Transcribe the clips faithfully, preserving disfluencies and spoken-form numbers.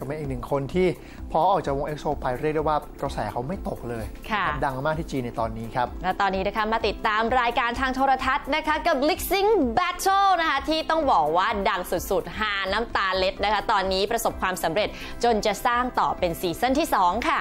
เป็นอีกหนึ่งคนที่พอออกจากวง เอ็กโซ ไปเรียกได้ว่ากระแสเขาไม่ตกเลยดังมากที่จีนในตอนนี้ครับและตอนนี้นะคะมาติดตามรายการทางโทรทัศน์นะคะกับ Lip Sync Battle นะคะที่ต้องบอกว่าดังสุดๆฮาน้ำตาเล็ดนะคะตอนนี้ประสบความสำเร็จจนจะสร้างต่อเป็นซีซั่นที่สองค่ะ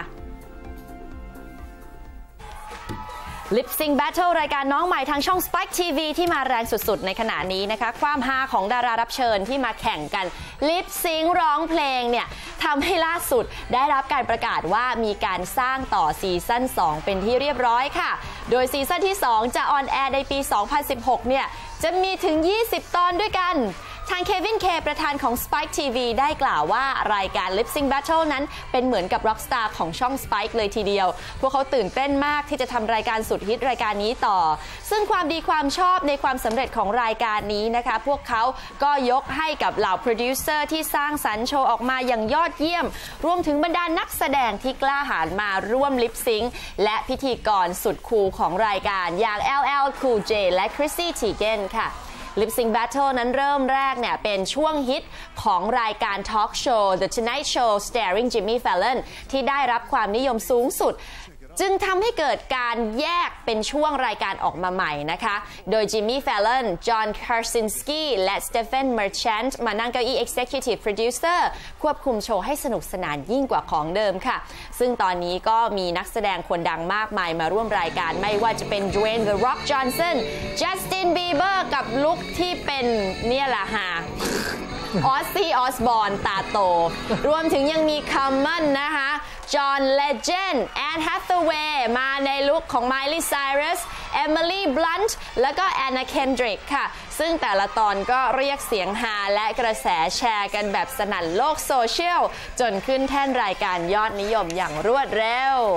Lip Sync Battle รายการน้องใหม่ทางช่อง Spike ที วี ที่มาแรงสุดๆในขณะนี้นะคะความฮาของดารารับเชิญที่มาแข่งกัน Lip Sync ร้องเพลงเนี่ยทำให้ล่าสุดได้รับการประกาศว่ามีการสร้างต่อซีซั่นสองเป็นที่เรียบร้อยค่ะโดยซีซั่นที่สองจะออนแอร์ในปี สองพันสิบหก เนี่ยจะมีถึงยี่สิบตอนด้วยกันทางเควินเคประธานของ Spike ที วี ได้กล่าวว่ารายการ Lip Sync Battle นั้นเป็นเหมือนกับ Rockstar ของช่อง Spike เลยทีเดียวพวกเขาตื่นเต้นมากที่จะทำรายการสุดฮิตรายการนี้ต่อซึ่งความดีความชอบในความสำเร็จของรายการนี้นะคะพวกเขาก็ยกให้กับเหล่าโปรดิวเซอร์ที่สร้างสรรค์โชว์ออกมาอย่างยอดเยี่ยมรวมถึงบรรดานักแสดงที่กล้าหาญมาร่วม Lip Sync และพิธีกรสุดคูลของรายการอย่าง แอล แอล Cool J และ Chrissy Teigen ค่ะLip Sync Battle นั้นเริ่มแรกเนี่ยเป็นช่วงฮิตของรายการทอล์กโชว์ The Tonight Show starring Jimmy Fallon ที่ได้รับความนิยมสูงสุดจึงทำให้เกิดการแยกเป็นช่วงรายการออกมาใหม่นะคะโดย Jimmy Fallon, John Krasinski และ Stephen Merchant มานั่งเก้าอี้ Executive Producer ควบคุมโชว์ให้สนุกสนานยิ่งกว่าของเดิมค่ะซึ่งตอนนี้ก็มีนักแสดงคนดังมากมายมาร่วมรายการไม่ว่าจะเป็น Dwayne The Rock Johnson, Justin Bieber กับลุคที่เป็นเนี่ยแหละค่ะออสซี่ออสบอร์นตาโตรวมถึงยังมีคัมเมนนะคะจอห์นเลเจนด์แอนแฮทเธอร์เวย์มาในลุคของไมลี่ไซรัสเอมิลี่บลันต์แล้วก็แอนนาเคนดริกค่ะซึ่งแต่ละตอนก็เรียกเสียงฮาและกระแสแชร์กันแบบสนั่นโลกโซเชียลจนขึ้นแท่นรายการยอดนิยมอย่างรวดเร็ว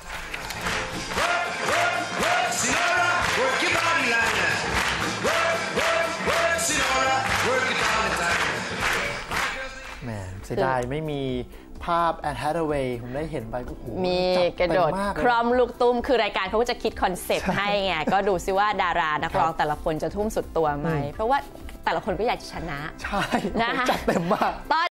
แหมเสียดายไม่มีภาพแอนแฮทเธอร์เวย์ผมได้เห็นไปโอ้โหมีกระโดดครอมลูกตุ้มคือรายการเขาก็จะคิดคอนเซ็ปต์ให้ไงก็ดูซิว่าดารานักร้องแต่ละคนจะทุ่มสุดตัวไหมเพราะว่าแต่ละคนก็อยากจะชนะใช่จัดเต็มมาก